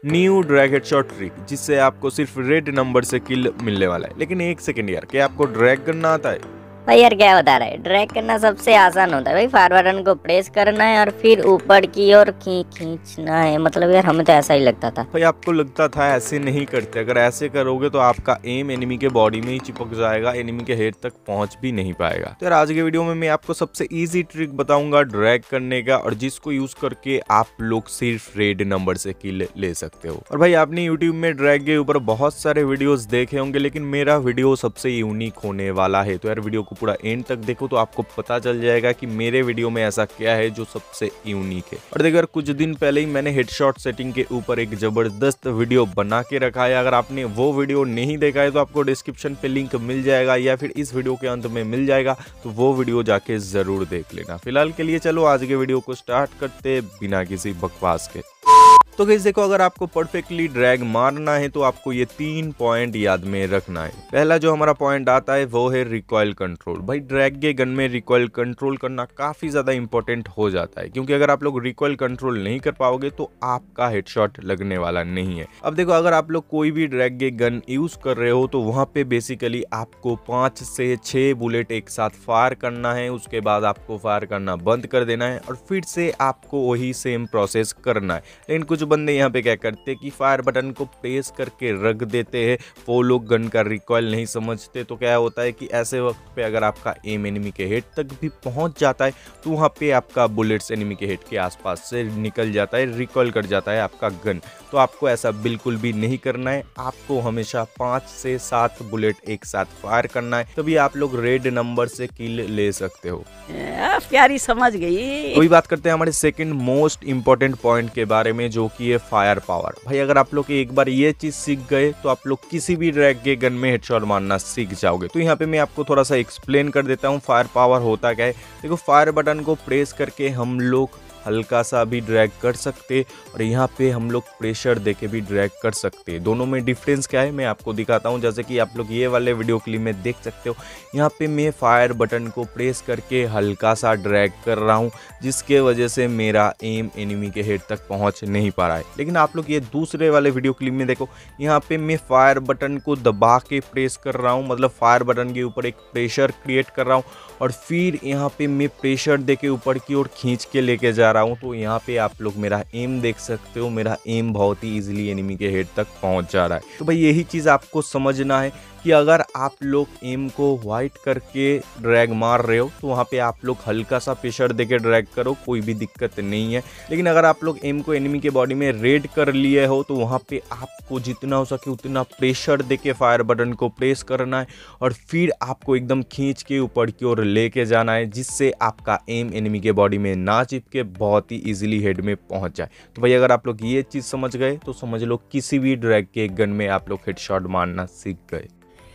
New drag headshot trick, जिससे आपको सिर्फ रेड नंबर से किल मिलने वाला है। लेकिन एक सेकंड यार, क्या आपको ड्रैग करना आता है? भाई यार क्या बता रहा है, ड्रैग करना सबसे आसान होता है भाई। फॉरवर्ड बटन को प्रेस करना है और फिर ऊपर की ओर खींचना है। मतलब यार हमें तो ऐसा ही लगता था। भाई आपको लगता था, ऐसे नहीं करते। अगर ऐसे करोगे तो आपका एम एनिमी के बॉडी में ही चिपक जाएगा, एनिमी के हेड तक पहुंच भी नहीं पाएगा। तो यार आज के वीडियो में मैं आपको सबसे इजी ट्रिक बताऊंगा ड्रैग करने का, और जिसको यूज करके आप लोग सिर्फ रेड नंबर से किल ले सकते हो। और भाई आपने यूट्यूब में ड्रैग के ऊपर बहुत सारे वीडियोस देखे होंगे, लेकिन मेरा वीडियो सबसे यूनिक होने वाला है। तो यार वीडियो पूरा एंड तक देखो तो आपको पता चल जाएगा कि मेरे वीडियो में ऐसा क्या है जो सबसे यूनिक है। और देखो यार कुछ दिन पहले ही मैंने हेडशॉट सेटिंग के ऊपर एक जबरदस्त वीडियो बना के रखा है। अगर आपने वो वीडियो नहीं देखा है तो आपको डिस्क्रिप्शन पे लिंक मिल जाएगा, या फिर इस वीडियो के अंत में मिल जाएगा, तो वो वीडियो जाके जरूर देख लेना। फिलहाल के लिए चलो आज के वीडियो को स्टार्ट करते बिना किसी बकवास के। तो गाइस देखो, अगर आपको परफेक्टली ड्रैग मारना है तो आपको ये 3 पॉइंट याद में रखना है। पहला जो हमारा पॉइंट आता है वो है रिकॉइल कंट्रोल। भाई ड्रैग के गन में रिकॉइल कंट्रोल करना काफी ज्यादा इंपॉर्टेंट हो जाता है, क्योंकि अगर आप लोग रिकॉइल कंट्रोल नहीं कर पाओगे तो आपका हेडशॉट लगने वाला नहीं है। अब देखो, अगर आप लोग कोई भी ड्रैग के गन यूज कर रहे हो तो वहां पे बेसिकली आपको 5 से 6 बुलेट एक साथ फायर करना है। उसके बाद आपको फायर करना बंद कर देना है और फिर से आपको वही सेम प्रोसेस करना है। लेकिन कुछ बंदे यहाँ पे क्या करते हैं कि फायर बटन को प्रेस करके रख देते हैं। वो लोग गन का रिकॉइल नहीं समझते, तो क्या होता है कि ऐसे वक्त पे अगर आपका एम एनिमी के हेड तक भी पहुंच जाता है तो वहाँ पे आपका बुलेट्स एनिमी के हेड के आसपास से निकल जाता है, रिकॉइल कर जाता है आपका गन। तो आपको ऐसा बिल्कुल भी नहीं करना है। आपको हमेशा 5 से 7 बुलेट एक साथ फायर करना है, तभी आप लोग रेड नंबर से किल ले सकते हो। प्यारी समझ गई। अभी बात करते हैं हमारे सेकंड मोस्ट इंपॉर्टेंट पॉइंट के बारे में, जो कि है फायर पावर। भाई अगर आप लोग एक बार ये चीज सीख गए तो आप लोग किसी भी ड्रैग के गन में हेडशॉट मारना सीख जाओगे। तो यहाँ पे मैं आपको थोड़ा सा एक्सप्लेन कर देता हूँ फायर पावर होता क्या है। देखो, फायर बटन को प्रेस करके हम लोग हल्का सा भी ड्रैग कर सकते, और यहाँ पे हम लोग प्रेशर देके भी ड्रैग कर सकते। दोनों में डिफरेंस क्या है मैं आपको दिखाता हूँ। जैसे कि आप लोग ये वाले वीडियो क्लिप में देख सकते हो, यहाँ पे मैं फायर बटन को प्रेस करके हल्का सा ड्रैग कर रहा हूँ, जिसके वजह से मेरा एम एनिमी के हेड तक पहुँच नहीं पा रहा है। लेकिन आप लोग ये दूसरे वाले वीडियो क्लिप में देखो, यहाँ पे मैं फायर बटन को दबा के प्रेस कर रहा हूँ, मतलब फायर बटन के ऊपर एक प्रेशर क्रिएट कर रहा हूँ, और फिर यहाँ पे मैं प्रेशर देके ऊपर की ओर खींच के लेके जा रहा हूँ। तो यहाँ पे आप लोग मेरा एम देख सकते हो, मेरा एम बहुत ही इजीली एनिमी के हेड तक पहुँच जा रहा है। तो भाई यही चीज़ आपको समझना है कि अगर आप लोग एम को वाइट करके ड्रैग मार रहे हो तो वहाँ पे आप लोग हल्का सा प्रेशर देके ड्रैग करो, कोई भी दिक्कत नहीं है। लेकिन अगर आप लोग एम को एनिमी के बॉडी में रेड कर लिए हो तो वहाँ पे आपको जितना हो सके उतना प्रेशर देके फायर बटन को प्रेस करना है, और फिर आपको एकदम खींच के ऊपर की ओर लेके जाना है, जिससे आपका एम एनिमी के बॉडी में ना चिपके बहुत ही इजीली हेड में पहुँच जाए। तो भाई अगर आप लोग ये चीज़ समझ गए तो समझ लो किसी भी ड्रैग के गन में आप लोग हेडशॉट मारना सीख गए।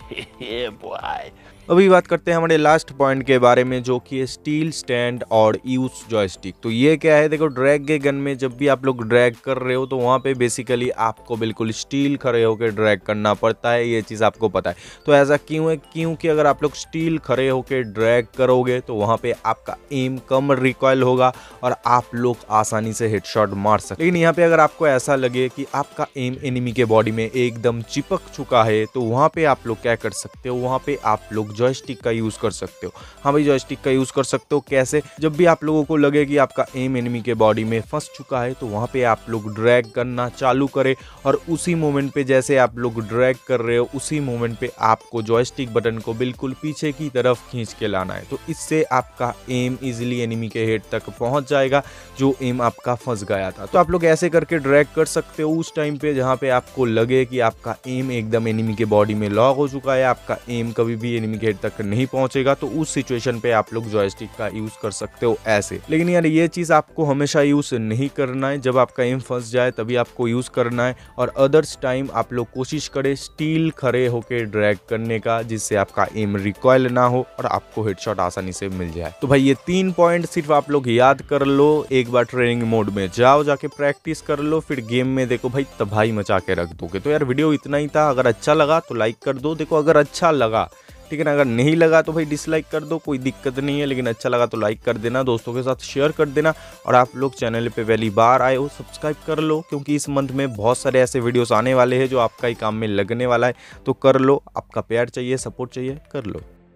अभी बात करते हैं हमारे लास्ट पॉइंट के बारे में, जो कि है स्टील स्टैंड और यूज जॉयस्टिक। तो ये क्या है, देखो ड्रैग के गन में जब भी आप लोग ड्रैग कर रहे हो तो वहाँ पे बेसिकली आपको बिल्कुल स्टील खड़े होकर ड्रैग करना पड़ता है। ये चीज़ आपको पता है। तो ऐसा क्यों है, क्योंकि अगर आप लोग स्टील खड़े होकर ड्रैग करोगे तो वहाँ पे आपका एम कम रिकॉइल होगा और आप लोग आसानी से हेडशॉट मार सकते। लेकिन यहाँ पे अगर आपको ऐसा लगे कि आपका एम एनिमी के बॉडी में एकदम चिपक चुका है तो वहाँ पे आप लोग क्या कर सकते हो, वहाँ पे आप लोग जॉयस्टिक का यूज कर सकते हो। हाँ भाई, जॉयस्टिक का यूज कर सकते हो। कैसे? जब भी आप लोगों को लगे कि आपका एम एनिमी के बॉडी में फंस चुका है तो वहाँ पे आप लोग ड्रैग करना चालू करें, और उसी मोमेंट पे जैसे आप लोग ड्रैग कर रहे हो उसी मोमेंट पे आपको जॉयस्टिक बटन को बिल्कुल पीछे की तरफ खींच के लाना है। तो इससे आपका एम इजीली एनिमी के हेड तक पहुँच जाएगा, जो एम आपका फंस गया था। तो आप लोग ऐसे करके ड्रैग कर सकते हो उस टाइम पे जहाँ पे आपको लगे कि आपका एम एकदम एनिमी के बॉडी में लॉक हो चुका है, आपका एम कभी भी एनिमी के हेड तक नहीं पहुंचेगा। तो उस सिचुएशन पे आप लोग जॉयस्टिक का यूज कर सकते हो ऐसे। लेकिन यार ये चीज आपको हमेशा यूज नहीं करना है। जब आपका एम फंस जाए तभी आपको यूज करना है, और अदर्स टाइम आप लोग कोशिश करें स्टील खड़े होके ड्रैग करने का, जिससे आपका एम रिकॉइल ना हो और आपको हेडशॉट आसानी से मिल जाए। तो भाई ये 3 पॉइंट सिर्फ आप लोग याद कर लो। एक बार ट्रेनिंग मोड में जाओ, जाके प्रैक्टिस कर लो, फिर गेम में देखो भाई तबाही मचा के रख दोगे। तो यार वीडियो इतना ही था। अगर अच्छा लगा तो लाइक कर दो। देखो अगर अच्छा लगा ठीक है ना। अगर नहीं लगा तो भाई डिसलाइक कर दो, कोई दिक्कत नहीं है, लेकिन अच्छा लगा तो लाइक कर देना, दोस्तों के साथ शेयर कर देना। और आप लोग चैनल पे पहली बार आए हो सब्सक्राइब कर लो, क्योंकि इस मंथ में बहुत सारे ऐसे वीडियोस आने वाले हैं जो आपका ही काम में लगने वाला है। तो कर लो, आपका प्यार चाहिए, सपोर्ट चाहिए, कर लो।